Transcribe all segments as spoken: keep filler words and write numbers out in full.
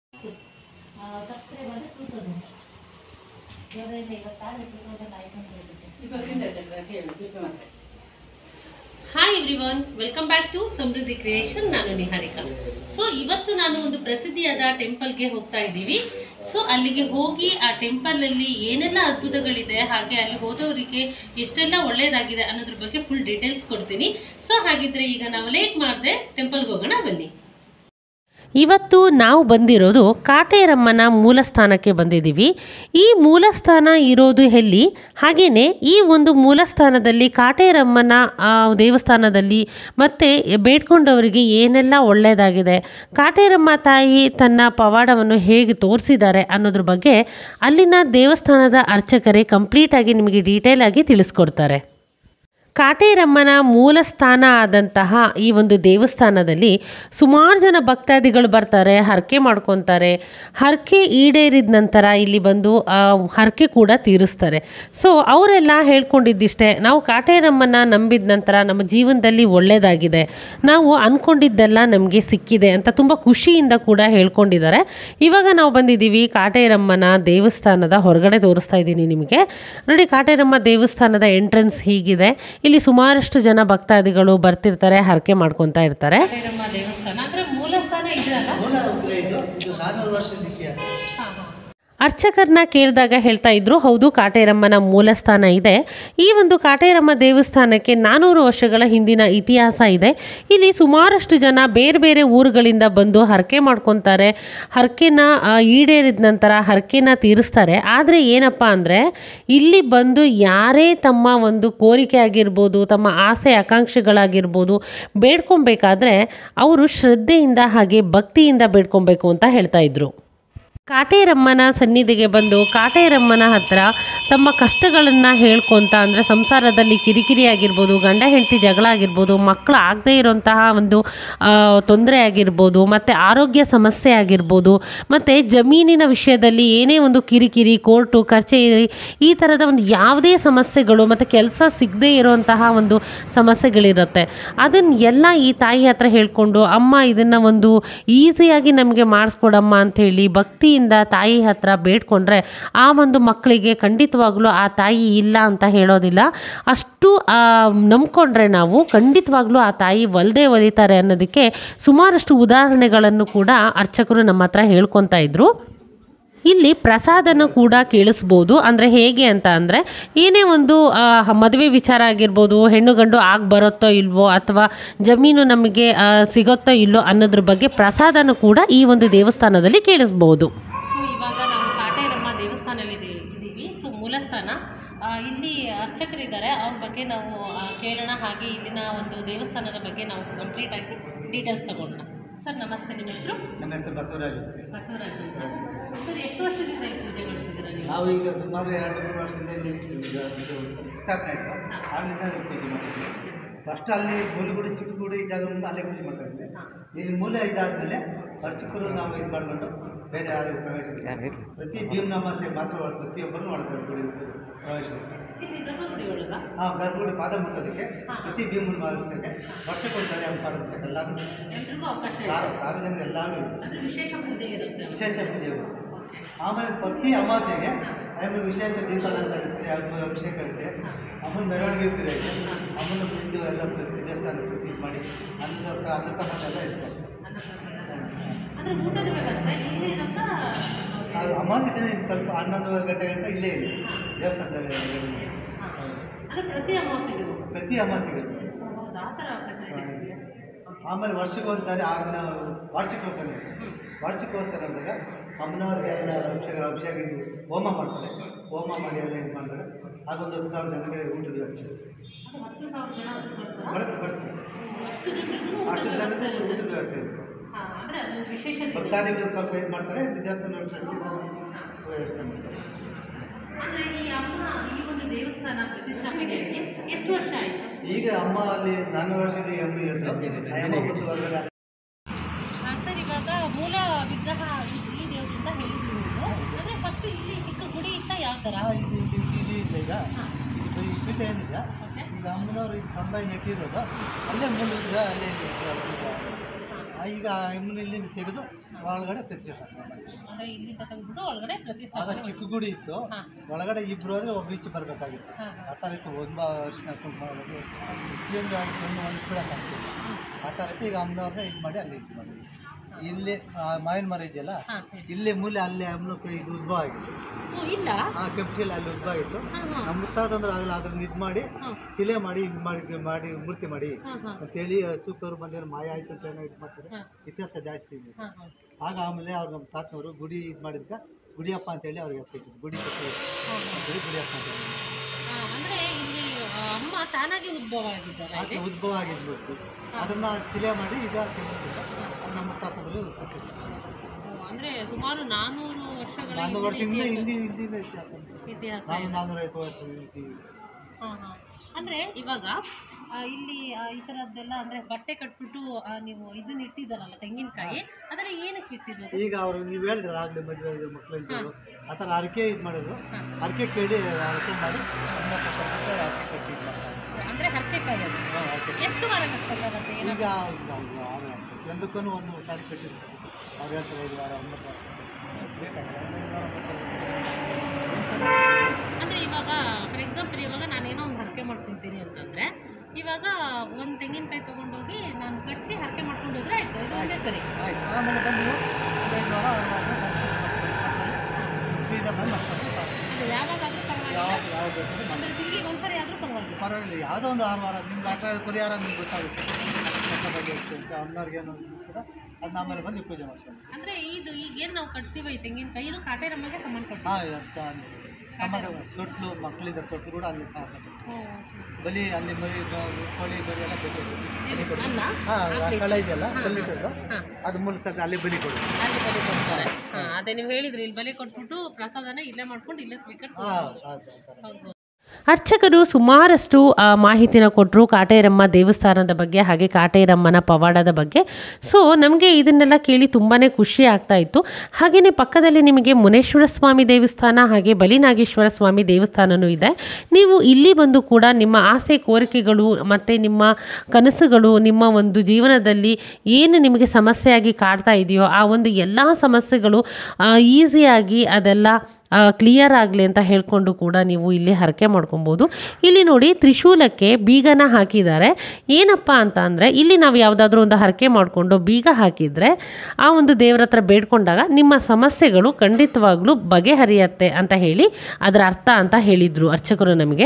Subscriber two thousand ಎರಡರಿಂದ ಐವತ್ತಾರು two thousand ಐದು hundred. Hi everyone, welcome back to Samruddhi creation. ನಾನು ನಿಹಾರಿಕಾ. ಸೊ ಇವತ್ತು ನಾನು ಒಂದು ಪ್ರಸಿದ್ಧಿಯಾದ ಟೆಂಪಲ್ಗೆ ಹೋಗ್ತಾ ಇದ್ದೀವಿ. ಸೊ ಅಲ್ಲಿಗೆ ಹೋಗಿ ಆ ಟೆಂಪಲಲ್ಲಿ ಏನೆಲ್ಲ ಅದ್ಭುತಗಳಿದೆ, ಹಾಗೆ ಅಲ್ಲಿ ಹೋದವರಿಗೆ ಎಷ್ಟೆಲ್ಲ ಒಳ್ಳೆಯದಾಗಿದೆ ಅನ್ನೋದ್ರ ಬಗ್ಗೆ ಫುಲ್ ಡೀಟೇಲ್ಸ್ ಕೊಡ್ತೀನಿ. ಸೊ ಹಾಗಿದ್ರೆ ಈಗ ನಾವು ಲೇಟ್ ಮಾಡದೆ ಟೆಂಪಲ್ಗೆ ಹೋಗೋಣ, ಬನ್ನಿ. ಇವತ್ತು ನಾವು ಬಂದಿರೋದು ಕಾಟೇರಮ್ಮನ ಮೂಲಸ್ಥಾನಕ್ಕೆ ಬಂದಿದ್ದೀವಿ. ಈ ಮೂಲಸ್ಥಾನ ಇರೋದು ಎಲ್ಲಿ, ಹಾಗೆಯೇ ಈ ಒಂದು ಮೂಲಸ್ಥಾನದಲ್ಲಿ ಕಾಟೇರಮ್ಮನ ದೇವಸ್ಥಾನದಲ್ಲಿ ಮತ್ತು ಬೇಡ್ಕೊಂಡವರಿಗೆ ಏನೆಲ್ಲ ಒಳ್ಳೆಯದಾಗಿದೆ, ಕಾಟೇರಮ್ಮ ತಾಯಿ ತನ್ನ ಪವಾಡವನ್ನು ಹೇಗೆ ತೋರಿಸಿದ್ದಾರೆ ಅನ್ನೋದ್ರ ಬಗ್ಗೆ ಅಲ್ಲಿನ ದೇವಸ್ಥಾನದ ಅರ್ಚಕರೇ ಕಂಪ್ಲೀಟಾಗಿ ನಿಮಗೆ ಡೀಟೇಲ್ ಆಗಿ ತಿಳಿಸ್ಕೊಡ್ತಾರೆ. ಕಾಟೇರಮ್ಮನ ಮೂಲ ಸ್ಥಾನ ಆದಂತಹ ಈ ಒಂದು ದೇವಸ್ಥಾನದಲ್ಲಿ ಸುಮಾರು ಜನ ಭಕ್ತಾದಿಗಳು ಬರ್ತಾರೆ, ಹರಕೆ ಮಾಡ್ಕೊತಾರೆ. ಹರಕೆ ಈಡೇರಿದ ನಂತರ ಇಲ್ಲಿ ಬಂದು ಹರಕೆ ಕೂಡ ತೀರಿಸ್ತಾರೆ. ಸೊ ಅವರೆಲ್ಲ ಹೇಳ್ಕೊಂಡಿದ್ದಿಷ್ಟೇ, ನಾವು ಕಾಟೇರಮ್ಮನ ನಂಬಿದ ನಂತರ ನಮ್ಮ ಜೀವನದಲ್ಲಿ ಒಳ್ಳೆಯದಾಗಿದೆ, ನಾವು ಅಂದ್ಕೊಂಡಿದ್ದೆಲ್ಲ ನಮಗೆ ಸಿಕ್ಕಿದೆ ಅಂತ ತುಂಬ ಖುಷಿಯಿಂದ ಕೂಡ ಹೇಳ್ಕೊಂಡಿದ್ದಾರೆ. ಇವಾಗ ನಾವು ಬಂದಿದ್ದೀವಿ ಕಾಟೇರಮ್ಮನ ದೇವಸ್ಥಾನದ ಹೊರಗಡೆ ತೋರಿಸ್ತಾ ಇದ್ದೀನಿ ನಿಮಗೆ. ನೋಡಿ, ಕಾಟೇರಮ್ಮ ದೇವಸ್ಥಾನದ ಎಂಟ್ರೆನ್ಸ್ ಹೀಗಿದೆ. ಇಲ್ಲಿ ಸುಮಾರಷ್ಟು ಜನ ಭಕ್ತಾದಿಗಳು ಬರ್ತಿರ್ತಾರೆ, ಹರಕೆ ಮಾಡ್ಕೊತಾ ಇರ್ತಾರೆ. ಕಾಟೇರಮ್ಮ ದೇವಸ್ಥಾನ ಅಂದ್ರೆ ಮೂಲ ಸ್ಥಾನ ಇದೆಯಲ್ಲ, ಅರ್ಚಕರನ್ನ ಕೇಳಿದಾಗ ಹೇಳ್ತಾ ಇದ್ರು, ಹೌದು ಕಾಟೇರಮ್ಮನ ಮೂಲಸ್ಥಾನ ಇದೆ. ಈ ಒಂದು ಕಾಟೇರಮ್ಮ ದೇವಸ್ಥಾನಕ್ಕೆ ನಾನ್ನೂರು ವರ್ಷಗಳ ಹಿಂದಿನ ಇತಿಹಾಸ ಇದೆ. ಇಲ್ಲಿ ಸುಮಾರಷ್ಟು ಜನ ಬೇರೆ ಬೇರೆ ಊರುಗಳಿಂದ ಬಂದು ಹರಕೆ ಮಾಡ್ಕೊತಾರೆ. ಹರಕೆನ ಈಡೇರಿದ ನಂತರ ಹರಕೆನ ತೀರಿಸ್ತಾರೆ. ಆದರೆ ಏನಪ್ಪ ಅಂದರೆ, ಇಲ್ಲಿ ಬಂದು ಯಾರೇ ತಮ್ಮ ಒಂದು ಕೋರಿಕೆ ಆಗಿರ್ಬೋದು, ತಮ್ಮ ಆಸೆ ಆಕಾಂಕ್ಷೆಗಳಾಗಿರ್ಬೋದು ಬೇಡ್ಕೊಬೇಕಾದ್ರೆ ಅವರು ಶ್ರದ್ಧೆಯಿಂದ ಹಾಗೆ ಭಕ್ತಿಯಿಂದ ಬೇಡ್ಕೊಬೇಕು ಅಂತ ಹೇಳ್ತಾ ಇದ್ರು. ಕಾಟೇರಮ್ಮನ ಸನ್ನಿಧಿಗೆ ಬಂದು ಕಾಟೇರಮ್ಮನ ಹತ್ರ ತಮ್ಮ ಕಷ್ಟಗಳನ್ನು ಹೇಳ್ಕೊತ, ಅಂದರೆ ಸಂಸಾರದಲ್ಲಿ ಕಿರಿಕಿರಿ ಆಗಿರ್ಬೋದು, ಗಂಡ ಹೆಂಡತಿ ಜಗಳ ಆಗಿರ್ಬೋದು, ಮಕ್ಕಳು ಆಗದೇ ಇರೋಂತಹ ಒಂದು ತೊಂದರೆ ಆಗಿರ್ಬೋದು, ಮತ್ತು ಆರೋಗ್ಯ ಸಮಸ್ಯೆ ಆಗಿರ್ಬೋದು, ಮತ್ತು ಜಮೀನಿನ ವಿಷಯದಲ್ಲಿ ಏನೇ ಒಂದು ಕಿರಿಕಿರಿ, ಕೋರ್ಟು ಕಚೇರಿ ಈ ಥರದ ಒಂದು ಯಾವುದೇ ಸಮಸ್ಯೆಗಳು, ಮತ್ತು ಕೆಲಸ ಸಿಗದೇ ಇರೋಂತಹ ಒಂದು ಸಮಸ್ಯೆಗಳಿರುತ್ತೆ. ಅದನ್ನು ಎಲ್ಲ ಈ ತಾಯಿ ಹತ್ರ ಹೇಳ್ಕೊಂಡು, ಅಮ್ಮ ಇದನ್ನು ಒಂದು ಈಸಿಯಾಗಿ ನಮಗೆ ಮಾಡಿಸ್ಕೊಡಮ್ಮ ಅಂಥೇಳಿ ಭಕ್ತಿ ತಾಯಿ ಹತ್ರ ಬೇಡ್ಕೊಂಡ್ರೆ ಆ ಒಂದು ಮಕ್ಕಳಿಗೆ ಖಂಡಿತವಾಗ್ಲೂ ಆ ತಾಯಿ ಇಲ್ಲ ಅಂತ ಹೇಳೋದಿಲ್ಲ. ಅಷ್ಟು ನಂಬ್ಕೊಂಡ್ರೆ ನಾವು ಖಂಡಿತವಾಗ್ಲೂ ಆ ತಾಯಿ ಒಲ್ದೇ ಒಲಿತಾರೆ ಅನ್ನೋದಕ್ಕೆ ಸುಮಾರಷ್ಟು ಉದಾಹರಣೆಗಳನ್ನು ಕೂಡ ಅರ್ಚಕರು ನಮ್ಮ ಹತ್ರ ಹೇಳ್ಕೊತಾ ಇದ್ರು. ಇಲ್ಲಿ ಪ್ರಸಾದನ ಕೂಡ ಕೇಳಿಸ್ಬೋದು. ಅಂದರೆ ಹೇಗೆ ಅಂತ ಅಂದರೆ, ಏನೇ ಒಂದು ಮದುವೆ ವಿಚಾರ ಆಗಿರ್ಬೋದು, ಹೆಣ್ಣು ಗಂಡು ಆಗಿ ಬರುತ್ತೋ ಇಲ್ವೋ, ಅಥವಾ ಜಮೀನು ನಮಗೆ ಸಿಗುತ್ತೋ ಇಲ್ಲೋ ಅನ್ನೋದ್ರ ಬಗ್ಗೆ ಪ್ರಸಾದನ ಕೂಡ ಈ ಒಂದು ದೇವಸ್ಥಾನದಲ್ಲಿ ಕೇಳಿಸ್ಬೋದು. ಸೊ ಇವಾಗ ನಾವು ಕಾಟೇರಮ್ಮ ದೇವಸ್ಥಾನದಲ್ಲಿ ಇದ್ದೀವಿ. ಸೊ ಮೂಲಸ್ಥಾನ ಇಲ್ಲಿ ಅರ್ಚಕರಿದ್ದಾರೆ, ಅವ್ರ ಬಗ್ಗೆ ನಾವು ಕೇಳೋಣ. ಹಾಗೆ ಇಲ್ಲಿನ ಒಂದು ದೇವಸ್ಥಾನದ ಬಗ್ಗೆ ನಾವು ಕಂಪ್ಲೀಟಾಗಿ ಡೀಟೇಲ್ಸ್ ತಗೊಳ್ಳೋಣ. ಸರ್ ನಮಸ್ತೆ, ನಿಮ್ಮ ಹೆಸರು? ನಮ್ಮ ಹೆಸರು ಬಸವರಾಜ್. ಬಸವರಾಜ್ ಸರ್. ಸರ್ ಎಷ್ಟು ವರ್ಷದಿಂದ ಪೂಜೆ ಮಾಡ್ತಿದ್ದೀರಾ ನೀವು? ನಾವು ಈಗ ಸುಮಾರು ಎರಡು ಮೂರು ವರ್ಷದಿಂದ ಸ್ಥಾಪನೆ ಆಯಿತು. ಆಗಿಂದ ಪೂಜೆ ಮಾಡ್ತೀವಿ. ಫಸ್ಟ್ ಅಲ್ಲಿ ಮೂಲಗುಡಿ ಚಿಕ್ಕಗುಡಿ ಇದ್ದಾಗ ಅಲ್ಲೇ ಪೂಜೆ ಮಾಡ್ತಾ ಇದ್ವಿ. ಇಲ್ಲಿ ಮೂಲ ಇದಾದಮೇಲೆ ಅರ್ಚಕರು ನಾವು ಇದು ಮಾಡಿಕೊಂಡು ಬೇರೆ ಯಾರು ಪ್ರವೇಶ ಪ್ರತಿ ಜೀವನಾಮಾಸೆ ಮಾತ್ರ ಪ್ರತಿಯೊಬ್ಬರು ಮಾಡ್ತಾರೆ ಗುಡಿ ಪ್ರವೇಶ. ಹಾಂ, ಗರ್ಭಗುಡಿ ಪಾದ ಮುಟ್ಟೋದಕ್ಕೆ ಪ್ರತಿ ಭೀಮನ ಮಾಸಕ್ಕೆ ವರ್ಷಕ್ಕೊಂದ್ಸರಿ ಅವ್ರ ಪಾದ ಮುಟ್ಟಕ್ಕೆ ಎಲ್ಲರೂ ಸಾರ್ವಜನಿಕ ಎಲ್ಲರೂ ವಿಶೇಷ ಪೂಜೆ ಇರುತ್ತೆ. ವಿಶೇಷ ಪೂಜೆ ಇರುತ್ತೆ. ಆಮೇಲೆ ಪ್ರತಿ ಅಮಾವಾಸ್ಯೆಗೆ ಆಮೇಲೆ ವಿಶೇಷ ದೀಪಾಲಂಕಾರ ಇರ್ತದೆ, ಯಾವುದು ಅಭಿಷೇಕ ಇರುತ್ತೆ, ಅಮ್ಮನ ಮೆರವಣಿಗೆ ಇರ್ತಿದೆ. ಅಮ್ಮನ ಇದು ಎಲ್ಲ ಪ್ರತಿ ದೇವಸ್ಥಾನ ಪ್ರತಿ ಇದು ಮಾಡಿ ಅನ್ನ ಅನ್ನಪ್ರಸಾದ ಎಲ್ಲ ಇರ್ತದೆ. ಅಮಾವಾಸ್ಯೆ ದಿನ ಸ್ವಲ್ಪ ಹನ್ನೊಂದು ಗಂಟೆ ಗಂಟೆ ಇಲ್ಲೇ ಇದೆ ದೇವಸ್ಥಾನದಲ್ಲಿ. ಪ್ರತಿ ಅಮಾವಾಸ್ಯೆಗೆ ಪ್ರತಿ ಅಮಾವಾಸ್ಯೆಗೆ ಆಮೇಲೆ ವರ್ಷಕ್ಕೊಂದು ಸಾರಿ ಆರನ ವಾರ್ಷಿಕೋತ್ಸವ ವಾರ್ಷಿಕೋತ್ಸವ ಅಂದಾಗ ಅಮ್ಮನವ್ರಿಗೆ ಎಲ್ಲ ಅಭಿಷೇಕ ಅಭಿಷೇಕ ಇದು ಹೋಮ ಮಾಡ್ತಾರೆ. ಹೋಮ ಮಾಡಿ ಎಲ್ಲ ಇದು ಮಾಡ್ತಾರೆ. ಅದೊಂದು ಹತ್ತು ಸಾವಿರ ಜನಕ್ಕೆ ಊಟದ ವ್ಯವಸ್ಥೆ ಬರುತ್ತೆ ಬರುತ್ತೆ ಅಷ್ಟು ಜನಕ್ಕೆ ಊಟದ ವ್ಯವಸ್ಥೆ ಇರುತ್ತೆ. ಭಕ್ತಾದಿಗಳು ಸ್ವಲ್ಪ ಇದು ಮಾಡ್ತಾರೆ, ದೇವಸ್ಥಾನ ವ್ಯವಸ್ಥೆ ಮಾಡ್ತಾರೆ. ಎಷ್ಟು ವರ್ಷ ಆಯಿತು? ಈಗ ಅಮ್ಮ ಅಲ್ಲಿ ನಾನ್ನೂರು ವರ್ಷದ ಎಮ್ ಬಿ ಇರುತ್ತೆ. ಸರ್, ಇವಾಗ ಮೂಲ ವಿಗ್ರಹ ಈ ದೇವರಿಂದ ಹೇಳಿದ್ರು ಅಂದರೆ ಫಸ್ಟ್ ಇಲ್ಲಿ ಚಿಕ್ಕ ಗುಡಿ ಇತ್ತ ಯಾವ ಥರ ಇದು ಇದು ಇಲ್ಲ. ಈಗ ಈ ಪೀಠ ಏನಿದೆ, ಈಗ ಅಮ್ಮನವ್ರು ಇದು ಕಂಬ ನೆಟ್ಟಿರೋದು ಅಲ್ಲೇ ಮೂಲ ವಿಗ್ರಹ ಅಲ್ಲೇ ಈಗ ಇಮ್ಮನ್ನು ಇಲ್ಲಿ ತೆಗೆದು ಒಳಗಡೆ ಪ್ರತಿಷ್ಠಾಪನೆ ಮಾಡ್ತೀವಿ. ಅಂದರೆ ಇಲ್ಲಿಂದ ತೆಗೆದ್ಬಿಟ್ಟು ಒಳಗಡೆ ಆಗ ಪ್ರತಿಷ್ಠಾಪನೆ. ಚಿಕ್ಕ ಗುಡಿ ಇತ್ತು, ಒಳಗಡೆ ಇಬ್ಬರು ಆದರೆ ಒಬ್ಬ ಈಚೆ ಬರಬೇಕಾಗಿತ್ತು. ಆ ಥರ ಇತ್ತು. ಒಂದು ವರ್ಷ ತುಂಬ ಪ್ರತಿಯೊಂದು ಒಂದು ಒಂದು ಕೂಡ ಕಾಣ್ತೀವಿ. ಆ ಥರ ಇತ್ತು. ಈಗ ಅಮ್ಮನವ್ರನ್ನ ಇದು ಮಾಡಿ ಅಲ್ಲಿ ಇದು ಮಾಡಿದ್ವಿ. ಇಲ್ಲಿ ಮಾವಿನ ಮರ ಇದೆಯಲ್ಲ, ಇಲ್ಲೇ ಮೂಲೆ ಅಲ್ಲಿ ಅಮ್ಮನ ಇದು ಉದ್ಭವ ಆಗಿತ್ತು. ಇಲ್ಲ ಆ ಕೆಂಪು ಶಿಲೆ ಅಲ್ಲಿ ಉದ್ಭವ ಆಗಿತ್ತು. ನಮ್ಮ ಮುತ್ತಾದಂದ್ರೆ ಆಗಲ್ಲ ಅದನ್ನ ಇದು ಮಾಡಿ ಶಿಲೆ ಮಾಡಿ ಇದು ಮಾಡಿ ಮಾಡಿ ಮೂರ್ತಿ ಮಾಡಿ ಅಂತೇಳಿ ಸೂಕ್ತವ್ರು ಬಂದೇನು ಮಾಯ ಆಯಿತು ಚೆನ್ನಾಗಿ ಇದು ಮಾಡ್ತಾರೆ. ಇತಿಹಾಸ ಜಾಸ್ತಿ ಇದೆ. ಆಗ ಆಮೇಲೆ ಅವ್ರು ನಮ್ಮ ತಾತನವರು ಗುಡಿ ಇದು ಮಾಡಿದ್ಕ ಗುಡಿಯಪ್ಪ ಅಂತೇಳಿ ಅವ್ರಿಗೆ ಹಾಕಿದ್ರು. ಗುಡಿ ಗುಡಿ ಗುಡಿಯಪ್ಪ ಅಂತ ಅಂದರೆ ಇಲ್ಲಿ ಅಮ್ಮ ತಾನಾಗಿ ಉದ್ಭವ ಆಗಿದ್ದಾರೆ. ಆಕೆ ಉದ್ಭವ ಆಗಿದ್ದು ಅದನ್ನ ಶಿಲೆ ಮಾಡಿ ಈಗ ನಮ್ಮ ತಾತನವರು ಅಂದರೆ ಸುಮಾರು ನಾನ್ನೂರು ವರ್ಷಗಳ ನಾನ್ನೂರು ವರ್ಷ ಹಿಂದೆ ಹಿಂದಿ ಹಿಂದಿನ ಇತಿಹಾಸ. ಇತಿಹಾಸ. ನಾನು ನಾನ್ನೂರೈವತ್ತು ವರ್ಷ ಇದ್ದೀವಿ. ಹಾಂ ಹಾಂ ಅಂದರೆ ಇವಾಗ ಇಲ್ಲಿ ಈ ಥರದ್ದೆಲ್ಲ ಅಂದರೆ ಬಟ್ಟೆ ಕಟ್ಬಿಟ್ಟು ನೀವು ಇದನ್ನ ಇಟ್ಟಿದ್ದಾರಲ್ಲ ತೆಂಗಿನಕಾಯಿ, ಅದೆಲ್ಲ ಏನಕ್ಕೆ ಇಟ್ಟಿದ್ರು? ಈಗ ಅವರು ನೀವು ಹೇಳಿದ್ರೆ ಆಗಲೇ ಮದುವೆ ಮಕ್ಕಳು ಇದ್ದರು ಆ ಥರ ಅರಕೆ ಇದು ಮಾಡಿದ್ರು. ಅರಕೆ ಕೇಳಿ ಅರಕೆ ಮಾಡಿ ಅರಕೆ ಕಟ್ಟಿ ಅಂದರೆ ಹರಕೆ ಕಾಯಿ ಎಷ್ಟು ವಾರ ಕಟ್ಟಬೇಕಾಗತ್ತೆ? ಈಗ ಒಂದಕ್ಕೂ ಒಂದು ಸಾರಿ ಕಟ್ಟಿದ್ರು. ಅವ್ರು ಹೇಳ್ತಾರೆ ಐದು ವಾರ ಒಂಬತ್ತು ವಾರ ಅಂದರೆ ಇವಾಗ ಫಾರ್ ಎಕ್ಸಾಂಪಲ್ ಇವಾಗ ನಾನೇನೋ ಒಂದು ಹರಕೆ ಮಾಡ್ಕೊತೀನಿ ಅಂತಂದರೆ ಇವಾಗ ಒಂದು ತೆಂಗಿನಕಾಯಿ ತೊಗೊಂಡೋಗಿ ನಾನು ಕಟ್ಟಿ ಹರಕೆ ಮಾಡ್ಕೊಂಡು ಹೋದ್ರೆ ಆಯಿತು, ಇದು ಒಂದೇ ಸರಿ. ಆಯ್ತು. ಆಮೇಲೆ ಬಂದು ಐದು ವಾರ ಸೀದಾ ಬಂದು ಅದು ಯಾವಾಗಾದರೂ ಪರವಾಗಿಲ್ಲ, ಯಾವಾಗ ಯಾವ ಬೇಕು ಅಂದರೆ ತಿಂಗಳಿಗೆ ಒಂದ್ಸರಿ ಆದರೂ ಪರವಾಗಿಲ್ಲ. ಪರವಾಗಿಲ್ಲ. ಯಾವುದೋ ಒಂದು ಆರು ವಾರ ನಿಮ್ಗೆ ಆಟ ಪರಿಹಾರ ನಿಮ್ಗೆ ಗೊತ್ತಾಗುತ್ತೆ. ಬಗ್ಗೆ ಅಮ್ಮನವ್ರಿಗೆ ಏನೋ ಕೂಡ ಅದನ್ನ ಆಮೇಲೆ ಬಂದು ಪೂಜೆ ಮಾಡ್ತಾರೆ. ಅಂದರೆ ಇದು ಈಗೇನು ನಾವು ಕಟ್ತೀವಿ ಈ ತೆಂಗಿನಕಾಯಿ ಇದು ಕಾಟೇರಮ್ಮಗೆ ಸಂಬಂಧಪಟ್ಟ. ಹಾಂ ಸಂಬಂಧ ತೊಟ್ಲು ಮಕ್ಕಳಿದ್ದ ತೊಟ್ಲು ಕೂಡ ಅಲ್ಲಿ ಬಲಿ ಅಲ್ಲಿ ಮರಿ ಕೋಳಿ ಬರಿ ಎಲ್ಲ ಬೇಕು. ಹಾಂ ಕಳೆ ಇದೆಯಲ್ಲ ಬಲಿಟ್ಟದ್ದು ಅದು ಮೂಲಕ ಅಲ್ಲಿ ಬಲಿ ಕೊಡಿ. ಅಲ್ಲಿ ಬಲಿ ಕೊಡ್ತಾರೆ. ಹಾಂ ಅದೇ ನೀವು ಹೇಳಿದ್ರಿ ಇಲ್ಲಿ ಬಲಿ ಕೊಟ್ಬಿಟ್ಟು ಪ್ರಸಾದನ ಇಲ್ಲೇ ಮಾಡ್ಕೊಂಡು ಇಲ್ಲೇ ಸ್ವೀಕರಿಸಿ. ಹೌದು. ಅರ್ಚಕರು ಸುಮಾರಷ್ಟು ಮಾಹಿತಿನ ಕೊಟ್ಟರು ಕಾಟೇರಮ್ಮ ದೇವಸ್ಥಾನದ ಬಗ್ಗೆ ಹಾಗೆ ಕಾಟೇರಮ್ಮನ ಪವಾಡದ ಬಗ್ಗೆ. ಸೊ ನಮಗೆ ಇದನ್ನೆಲ್ಲ ಕೇಳಿ ತುಂಬಾ ಖುಷಿ ಆಗ್ತಾ ಇತ್ತು. ಹಾಗೆಯೇ ಪಕ್ಕದಲ್ಲಿ ನಿಮಗೆ ಮುನೇಶ್ವರ ಸ್ವಾಮಿ ದೇವಸ್ಥಾನ ಹಾಗೆ ಬಲಿನಾಗೇಶ್ವರ ಸ್ವಾಮಿ ದೇವಸ್ಥಾನವೂ ಇದೆ. ನೀವು ಇಲ್ಲಿ ಬಂದು ಕೂಡ ನಿಮ್ಮ ಆಸೆ ಕೋರಿಕೆಗಳು ಮತ್ತು ನಿಮ್ಮ ಕನಸುಗಳು ನಿಮ್ಮ ಒಂದು ಜೀವನದಲ್ಲಿ ಏನು ನಿಮಗೆ ಸಮಸ್ಯೆಯಾಗಿ ಕಾಡ್ತಾ ಇದೆಯೋ ಆ ಒಂದು ಎಲ್ಲ ಸಮಸ್ಯೆಗಳು ಈಸಿಯಾಗಿ ಅದೆಲ್ಲ ಕ್ಲಿಯರ್ ಆಗಲಿ ಅಂತ ಹೇಳ್ಕೊಂಡು ಕೂಡ ನೀವು ಇಲ್ಲಿ ಹರಕೆ ಮಾಡ್ಕೊಬೋದು. ಇಲ್ಲಿ ನೋಡಿ ತ್ರಿಶೂಲಕ್ಕೆ ಬೀಗನ ಹಾಕಿದ್ದಾರೆ. ಏನಪ್ಪ ಅಂತ ಅಂದರೆ ಇಲ್ಲಿ ನಾವು ಯಾವುದಾದ್ರೂ ಒಂದು ಹರಕೆ ಮಾಡಿಕೊಂಡು ಬೀಗ ಹಾಕಿದರೆ ಆ ಒಂದು ದೇವರ ಹತ್ರ ಬೇಡ್ಕೊಂಡಾಗ ನಿಮ್ಮ ಸಮಸ್ಯೆಗಳು ಖಂಡಿತವಾಗ್ಲೂ ಬಗೆಹರಿಯತ್ತೆ ಅಂತ ಹೇಳಿ ಅದರ ಅರ್ಥ ಅಂತ ಹೇಳಿದರು ಅರ್ಚಕರು ನಮಗೆ.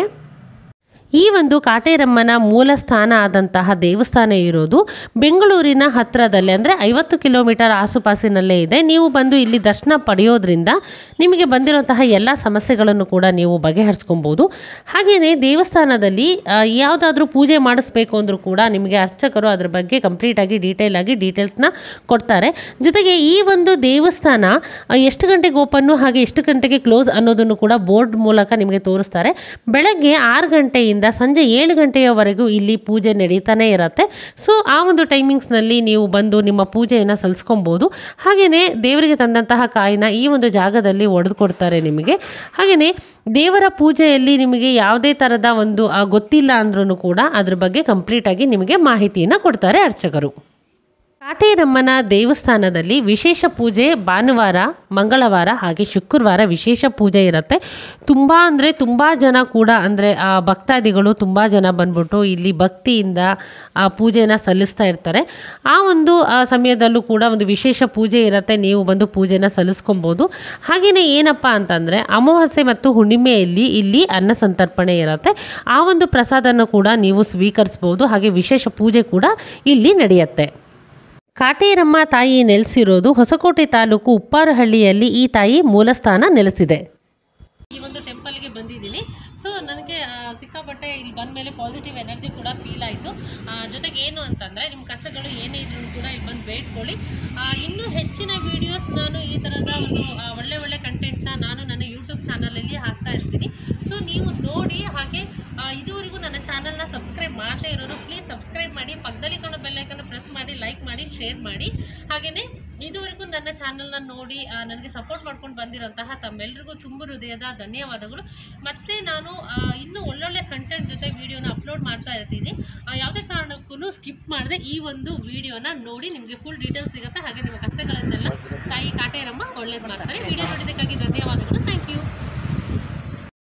ಈ ಒಂದು ಕಾಟೇರಮ್ಮನ ಮೂಲ ಸ್ಥಾನ ಆದಂತಹ ದೇವಸ್ಥಾನ ಇರೋದು ಬೆಂಗಳೂರಿನ ಹತ್ತಿರದಲ್ಲೇ ಅಂದರೆ ಐವತ್ತು ಕಿಲೋಮೀಟರ್ ಆಸುಪಾಸಿನಲ್ಲೇ ಇದೆ. ನೀವು ಬಂದು ಇಲ್ಲಿ ದರ್ಶನ ಪಡೆಯೋದ್ರಿಂದ ನಿಮಗೆ ಬಂದಿರುವಂತಹ ಎಲ್ಲ ಸಮಸ್ಯೆಗಳನ್ನು ಕೂಡ ನೀವು ಬಗೆಹರಿಸ್ಕೊಬೋದು. ಹಾಗೆಯೇ ದೇವಸ್ಥಾನದಲ್ಲಿ ಯಾವುದಾದ್ರೂ ಪೂಜೆ ಮಾಡಿಸ್ಬೇಕು ಅಂದರೂ ಕೂಡ ನಿಮಗೆ ಅರ್ಚಕರು ಅದ್ರ ಬಗ್ಗೆ ಕಂಪ್ಲೀಟಾಗಿ ಡೀಟೇಲ್ ಆಗಿ ಡೀಟೇಲ್ಸ್ನ ಕೊಡ್ತಾರೆ. ಜೊತೆಗೆ ಈ ಒಂದು ದೇವಸ್ಥಾನ ಎಷ್ಟು ಗಂಟೆಗೆ ಓಪನ್ನು ಹಾಗೆ ಎಷ್ಟು ಗಂಟೆಗೆ ಕ್ಲೋಸ್ ಅನ್ನೋದನ್ನು ಕೂಡ ಬೋರ್ಡ್ ಮೂಲಕ ನಿಮಗೆ ತೋರಿಸ್ತಾರೆ. ಬೆಳಗ್ಗೆ ಆರು ಗಂಟೆಯಿಂದ ಸಂಜೆ ಏಳು ಗಂಟೆಯವರೆಗೂ ಇಲ್ಲಿ ಪೂಜೆ ನಡೀತಾನೆ ಇರುತ್ತೆ. ಸೊ ಆ ಒಂದು ಟೈಮಿಂಗ್ಸ್ನಲ್ಲಿ ನೀವು ಬಂದು ನಿಮ್ಮ ಪೂಜೆಯನ್ನು ಸಲ್ಲಿಸ್ಕೊಬೋದು. ಹಾಗೆಯೇ ದೇವರಿಗೆ ತಂದಂತಹ ಕಾಯಿನ ಈ ಒಂದು ಜಾಗದಲ್ಲಿ ಒಡೆದು ಕೊಡ್ತಾರೆ ನಿಮಗೆ. ಹಾಗೆಯೇ ದೇವರ ಪೂಜೆಯಲ್ಲಿ ನಿಮಗೆ ಯಾವುದೇ ಥರದ ಒಂದು ಗೊತ್ತಿಲ್ಲ ಅಂದ್ರೂ ಕೂಡ ಅದ್ರ ಬಗ್ಗೆ ಕಂಪ್ಲೀಟಾಗಿ ನಿಮಗೆ ಮಾಹಿತಿಯನ್ನು ಕೊಡ್ತಾರೆ ಅರ್ಚಕರು. ಕಾಟೇರಮ್ಮನ ದೇವಸ್ಥಾನದಲ್ಲಿ ವಿಶೇಷ ಪೂಜೆ ಭಾನುವಾರ, ಮಂಗಳವಾರ ಹಾಗೆ ಶುಕ್ರವಾರ ವಿಶೇಷ ಪೂಜೆ ಇರುತ್ತೆ. ತುಂಬ ಅಂದರೆ ತುಂಬ ಜನ ಕೂಡ ಅಂದರೆ ಭಕ್ತಾದಿಗಳು ತುಂಬ ಜನ ಬಂದ್ಬಿಟ್ಟು ಇಲ್ಲಿ ಭಕ್ತಿಯಿಂದ ಆ ಪೂಜೆನ ಸಲ್ಲಿಸ್ತಾ ಇರ್ತಾರೆ. ಆ ಒಂದು ಸಮಯದಲ್ಲೂ ಕೂಡ ಒಂದು ವಿಶೇಷ ಪೂಜೆ ಇರುತ್ತೆ. ನೀವು ಬಂದು ಪೂಜೆನ ಸಲ್ಲಿಸ್ಕೊಬೋದು. ಹಾಗೆಯೇ ಏನಪ್ಪ ಅಂತಂದರೆ ಅಮಾವಾಸ್ಯೆ ಮತ್ತು ಹುಣ್ಣಿಮೆಯಲ್ಲಿ ಇಲ್ಲಿ ಅನ್ನ ಸಂತರ್ಪಣೆ ಇರುತ್ತೆ. ಆ ಒಂದು ಪ್ರಸಾದನ ಕೂಡ ನೀವು ಸ್ವೀಕರಿಸ್ಬೋದು. ಹಾಗೆ ವಿಶೇಷ ಪೂಜೆ ಕೂಡ ಇಲ್ಲಿ ನಡೆಯುತ್ತೆ. ಕಾಟೇರಮ್ಮ ತಾಯಿ ನೆಲೆಸಿರೋದು ಹೊಸಕೋಟೆ ತಾಲೂಕು ಉಪ್ಪಾರಹಳ್ಳಿಯಲ್ಲಿ ಈ ತಾಯಿ ಮೂಲಸ್ಥಾನ ನೆಲೆಸಿದೆ. ಈ ಒಂದು ಟೆಂಪಲ್ಗೆ ಬಂದಿದ್ದೀನಿ. ಸೊ ನನಗೆ ಸಿಕ್ಕಾಪಟ್ಟೆ ಇಲ್ಲಿ ಬಂದ ಮೇಲೆ ಪಾಸಿಟಿವ್ ಎನರ್ಜಿ ಕೂಡ ಫೀಲ್ ಆಯಿತು. ಜೊತೆಗೆ ಏನು ಅಂತಂದರೆ ನಿಮ್ಮ ಕಷ್ಟಗಳು ಏನೇ ಇದ್ರೂ ಕೂಡ ಇಲ್ಲಿ ಬಂದು ಬೇಡ್ಕೊಳ್ಳಿ. ಇನ್ನೂ ಹೆಚ್ಚಿನ ವೀಡಿಯೋಸ್ ನಾನು ಈ ಥರದ ಒಂದು ಒಳ್ಳೆ ಒಳ್ಳೆ ಕಂಟೆಂಟ್ನ ನಾನು ನನ್ನ ಯೂಟ್ಯೂಬ್ ಚಾನಲಲ್ಲಿ ಹಾಕ್ತಾ ಇರ್ತೀನಿ. ಸೊ ನೀವು ನೋಡಿ ಹಾಗೆ ಇದುವರೆಗೂ ನನ್ನ ಚಾನಲ್ನ ಸಬ್ಸ್ಕ್ರೈಬ್ ಮಾಡದೇ ಇರೋರು ಪ್ಲೀಸ್ ಸಬ್ಸ್ಕ್ರೈಬ್ ಮಾಡಿ, ಪಕ್ಕದಲ್ಲಿ ಕಾಣೋ ಬೆಲ್ ಐಕನ್ನ ಪ್ರೆಸ್ ಮಾಡಿ, ಲೈಕ್ ಮಾಡಿ, ಶೇರ್ ಮಾಡಿ. ಹಾಗೆಯೇ ಇದುವರೆಗೂ ನನ್ನ ಚಾನಲ್ನ ನೋಡಿ ಆ, ನನಗೆ ಸಪೋರ್ಟ್ ಮಾಡ್ಕೊಂಡು ಬಂದಿರೋಂತಹ ತಮ್ಮೆಲ್ಲರಿಗೂ ತುಂಬ ಹೃದಯದ ಧನ್ಯವಾದಗಳು. ಮತ್ತು ನಾನು ಆ, ಇನ್ನೂ ಒಳ್ಳೊಳ್ಳೆ ಕಂಟೆಂಟ್ ಜೊತೆ ವಿಡಿಯೋನ ಅಪ್ಲೋಡ್ ಮಾಡ್ತಾ ಇರ್ತೀನಿ. ಆ, ಯಾವುದೇ ಕಾರಣಕ್ಕೂ ಸ್ಕಿಪ್ ಮಾಡದೆ ಈ ಒಂದು ವಿಡಿಯೋನ ನೋಡಿ, ನಿಮಗೆ ಫುಲ್ ಡೀಟೇಲ್ಸ್ ಸಿಗುತ್ತೆ. ಹಾಗೆ ನಿಮ್ಮ ಕಷ್ಟಗಳನ್ನೆಲ್ಲ ತಾಯಿ ಕಾಟೇರಮ್ಮ ಒಳ್ಳೇದು ಮಾಡ್ತಾರೆ. ವಿಡಿಯೋ ನೋಡಿದ್ದಕ್ಕಾಗಿ